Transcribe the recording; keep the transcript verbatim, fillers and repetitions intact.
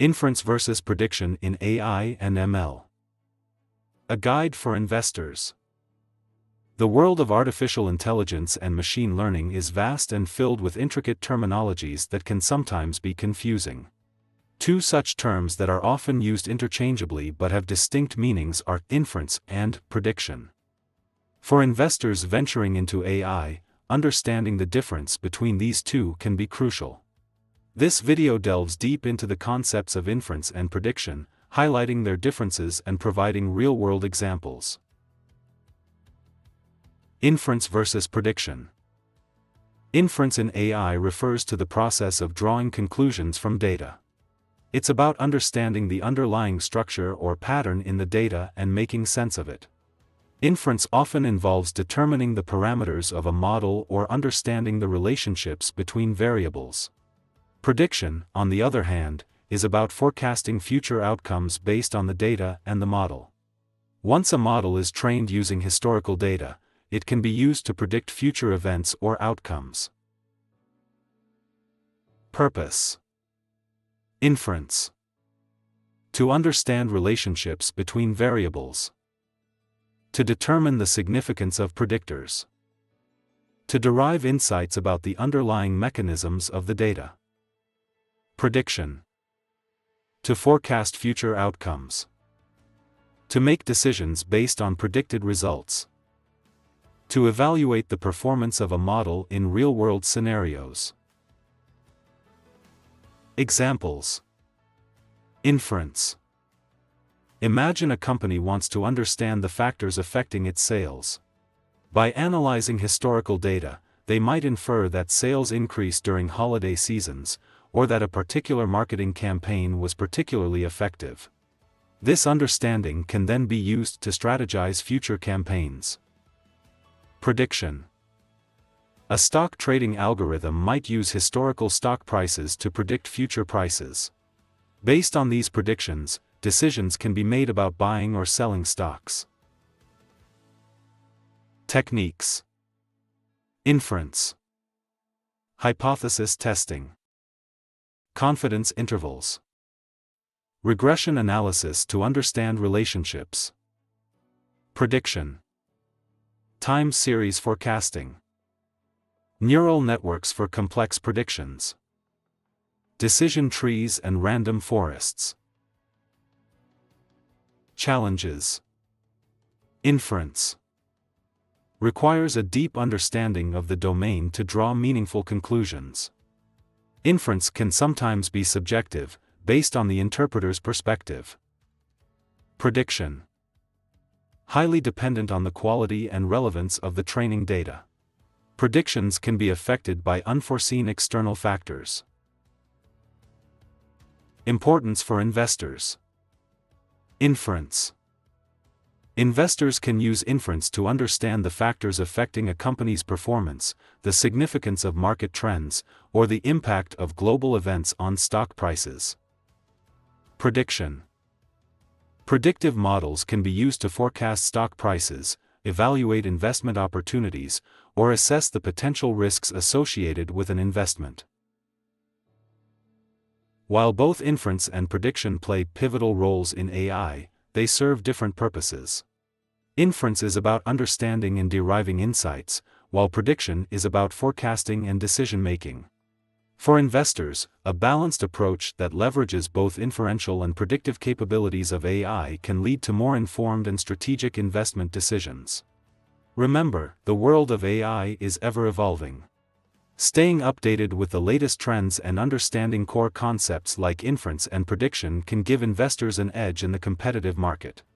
Inference versus prediction in A I and M L. A guide for investors. The world of artificial intelligence and machine learning is vast and filled with intricate terminologies that can sometimes be confusing. Two such terms that are often used interchangeably but have distinct meanings are inference and prediction. For investors venturing into A I, understanding the difference between these two can be crucial. This video delves deep into the concepts of inference and prediction, highlighting their differences and providing real-world examples. Inference versus prediction. Inference in A I refers to the process of drawing conclusions from data. It's about understanding the underlying structure or pattern in the data and making sense of it. Inference often involves determining the parameters of a model or understanding the relationships between variables. Prediction, on the other hand, is about forecasting future outcomes based on the data and the model. Once a model is trained using historical data, it can be used to predict future events or outcomes. Purpose. Inference. To understand relationships between variables. To determine the significance of predictors. To derive insights about the underlying mechanisms of the data. Prediction. To forecast future outcomes. To make decisions based on predicted results. To evaluate the performance of a model in real-world scenarios. Examples. Inference. Imagine a company wants to understand the factors affecting its sales. By analyzing historical data, they might infer that sales increased during holiday seasons, or that a particular marketing campaign was particularly effective. This understanding can then be used to strategize future campaigns. Prediction. A stock trading algorithm might use historical stock prices to predict future prices. Based on these predictions, decisions can be made about buying or selling stocks. Techniques. Inference. Hypothesis testing. Confidence intervals. Regression analysis to understand relationships. Prediction. Time series forecasting. Neural networks for complex predictions. Decision trees and random forests. Challenges. Inference. Requires a deep understanding of the domain to draw meaningful conclusions. Inference can sometimes be subjective, based on the interpreter's perspective. Prediction. Highly dependent on the quality and relevance of the training data. Predictions can be affected by unforeseen external factors. Importance for investors. Inference. Investors can use inference to understand the factors affecting a company's performance, the significance of market trends, or the impact of global events on stock prices. Prediction. Predictive models can be used to forecast stock prices, evaluate investment opportunities, or assess the potential risks associated with an investment. While both inference and prediction play pivotal roles in A I, they serve different purposes. Inference is about understanding and deriving insights, while prediction is about forecasting and decision-making. For investors, a balanced approach that leverages both inferential and predictive capabilities of A I can lead to more informed and strategic investment decisions. Remember, the world of A I is ever evolving. Staying updated with the latest trends and understanding core concepts like inference and prediction can give investors an edge in the competitive market.